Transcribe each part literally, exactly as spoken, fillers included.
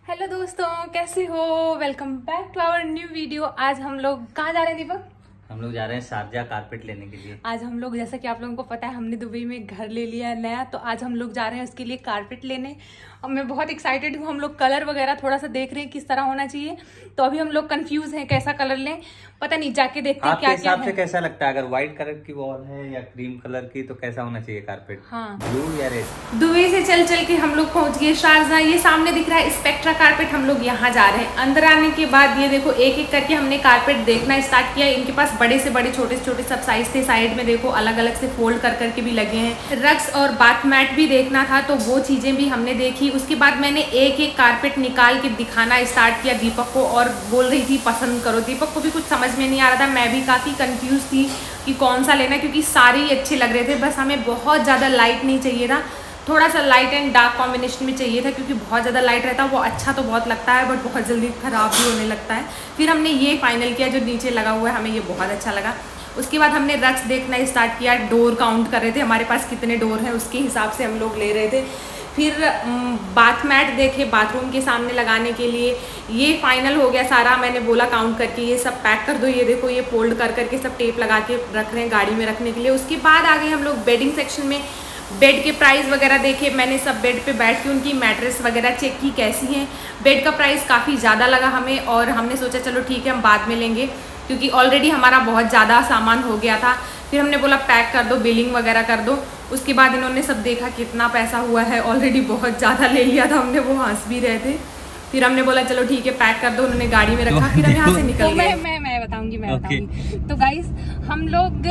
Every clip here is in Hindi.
हेलो दोस्तों, कैसे हो? Welcome back to our new video. आज हम लोग कहाँ जा रहे हैं दीपक? हम लोग जा रहे हैं शारजा कारपेट लेने के लिए। आज हम लोग, जैसा कि आप लोगों को पता है, हमने दुबई में घर ले लिया है नया, तो आज हम लोग जा रहे हैं उसके लिए कारपेट लेने। और मैं बहुत एक्साइटेड हूँ। हम लोग कलर वगैरह थोड़ा सा देख रहे हैं किस तरह होना चाहिए, तो अभी हम लोग कंफ्यूज हैं कैसा कलर लें। पता नहीं, जाके देखते हैं क्या क्या हिसाब से कैसा लगता है। अगर व्हाइट कलर की वॉल है या क्रीम कलर की, तो कैसा होना चाहिए कारपेट? हाँ, ब्लू या रेड? दुबई से चल चल के हम लोग पहुंच गए शारजा। ये सामने दिख रहा है स्पेक्ट्रा कारपेट। हम लोग यहाँ जा रहे हैं। अंदर आने के बाद ये देखो, एक एक करके हमने कारपेट देखना स्टार्ट किया। इनके पास बड़े से बड़े, छोटे से छोटे सब साइज थे। साइड में देखो अलग अलग से फोल्ड कर करके भी लगे हैं। रग्स और बाथ मैट भी देखना था, तो वो चीजें भी हमने देखी। उसके बाद मैंने एक एक कारपेट निकाल के दिखाना स्टार्ट किया दीपक को, और बोल रही थी पसंद करो। दीपक को भी कुछ समझ में नहीं आ रहा था, मैं भी काफी कंफ्यूज थी कि कौन सा लेना, क्योंकि सारे ही अच्छे लग रहे थे। बस हमें बहुत ज्यादा लाइट नहीं चाहिए था, थोड़ा सा लाइट एंड डार्क कॉम्बिनेशन में चाहिए था, क्योंकि बहुत ज़्यादा लाइट रहता है वो अच्छा तो बहुत लगता है, बट बहुत जल्दी ख़राब भी होने लगता है। फिर हमने ये फाइनल किया, जो नीचे लगा हुआ है, हमें ये बहुत अच्छा लगा। उसके बाद हमने रक्स देखना स्टार्ट किया। डोर काउंट कर रहे थे, हमारे पास कितने डोर हैं उसके हिसाब से हम लोग ले रहे थे। फिर बाथ मैट देखे बाथरूम के सामने लगाने के लिए। ये फाइनल हो गया सारा। मैंने बोला काउंट करके ये सब पैक कर दो। ये देखो, ये फोल्ड कर करके सब टेप लगा के रख रहे हैं गाड़ी में रखने के लिए। उसके बाद आ गए हम लोग बेडिंग सेक्शन में। बेड के प्राइस वगैरह देखे मैंने, सब बेड पे बैठ के उनकी मैट्रेस वगैरह चेक की कैसी हैं। बेड का प्राइस काफ़ी ज़्यादा लगा हमें, और हमने सोचा चलो ठीक है हम बाद में लेंगे, क्योंकि ऑलरेडी हमारा बहुत ज़्यादा सामान हो गया था। फिर हमने बोला पैक कर दो, बिलिंग वगैरह कर दो। उसके बाद इन्होंने सब देखा कितना पैसा हुआ है, ऑलरेडी बहुत ज़्यादा ले लिया था हमने, वो हंस भी रहे थे। फिर हमने बोला चलो ठीक है पैक कर दो, उन्होंने गाड़ी में रखा। फिर हम यहाँ से निकल गए। मैं मैं मैं बताऊंगी मैं बताऊंगी तो गाइस, हम लोग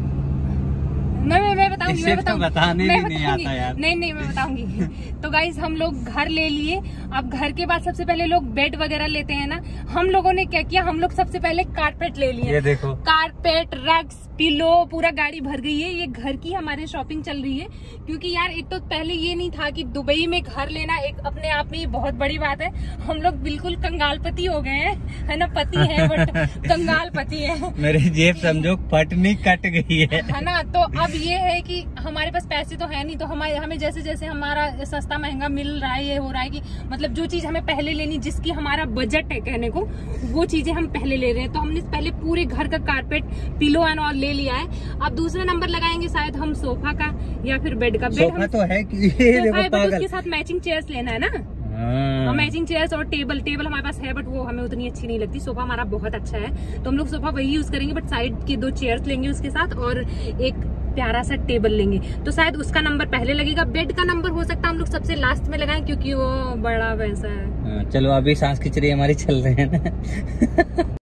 मैं मैं मैं बताऊंगी मैं बताऊंगी बताने मैं भी नहीं आता यार। नहीं नहीं मैं बताऊंगी। तो गाइस, हम लोग घर ले लिए। अब घर के बाद सबसे पहले लोग बेड वगैरह लेते हैं ना, हम लोगों ने क्या किया, हम लोग सबसे पहले कारपेट ले लिए। ये देखो, कारपेट, रग्स, पिलो, पूरा गाड़ी भर गई है। ये घर की हमारे शॉपिंग चल रही है, क्योंकि यार एक तो पहले ये नहीं था कि दुबई में घर लेना एक अपने आप में ये बहुत बड़ी बात है। हम लोग बिल्कुल कंगालपति हो गए हैं, है ना। पति है बट कंगालपति है। मेरी जेब समझो पटनी कट गई है, है ना। तो अब ये है कि हमारे पास पैसे तो है नहीं, तो हमारे हमें जैसे जैसे हमारा सस्ता महंगा मिल रहा है, ये हो रहा है कि मतलब जो चीज हमें पहले लेनी, जिसकी हमारा बजट है कहने को, वो चीजें हम पहले ले रहे हैं। तो हमने पहले पूरे घर का कारपेट, पिलो एंड ऑल ले लिया है। अब दूसरा नंबर लगाएंगे शायद हम सोफा का या फिर बेड का। बेड सोफा तो है कि ये देखो पागल। उसके साथ मैचिंग चेयर्स लेना है ना। हाँ। मैचिंग चेयर्स और टेबल टेबल हमारे पास है, बट वो हमें उतनी अच्छी नहीं लगती। सोफा हमारा बहुत अच्छा है, तो हम लोग सोफा वही यूज करेंगे, बट साइड के दो चेयर्स लेंगे उसके साथ, और एक प्यारा सा टेबल लेंगे। तो शायद उसका नंबर पहले लगेगा। बेड का नंबर हो सकता है हम लोग सबसे लास्ट में लगाएं, क्योंकि वो बड़ा वैसा है। चलो अभी सांस खिंच रही है हमारी, चल रहे हैं ना।